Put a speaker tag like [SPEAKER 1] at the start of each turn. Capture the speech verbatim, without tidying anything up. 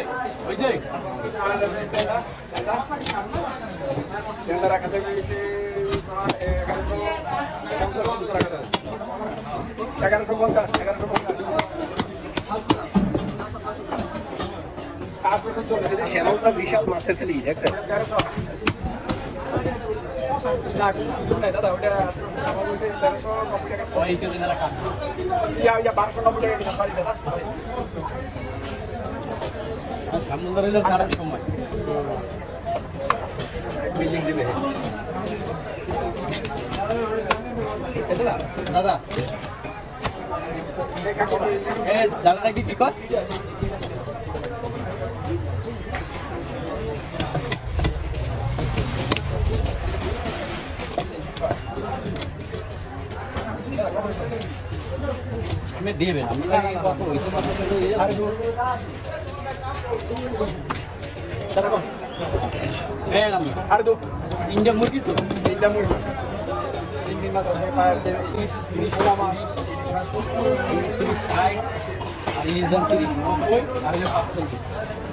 [SPEAKER 1] ওই যে রাখা যাবে এগারোশো পঞ্চাশ এগারোশো পঞ্চাশ আটশোশো চল্লিশ
[SPEAKER 2] শ্যামলটা বিশাল মাছের ফেলি দেখছেন
[SPEAKER 1] না কোনো সুযোগ নাই দাদা ওটা তেরোশো নব্বই টাকা ইয়া ইয়া বারোশো নব্বই টাকা কিনা পারি দাদা সামনে ধরে খারাপ সময় বিল্ডিং দিবে দাদা এ দাদাটা কি কি কর मैं दे बेना मैं पास वैसे पास तो ये अरे दो चलो ए नाम अरे दो इंडिया मुर्गी तो इंडिया मुर्गी सिंगी मास আছে পায় তিরিশ তিরিশ মাস তিরিশ তিরিশ ষাট আর এই জন তিরিশ নব্বই আর এই পাঁচশো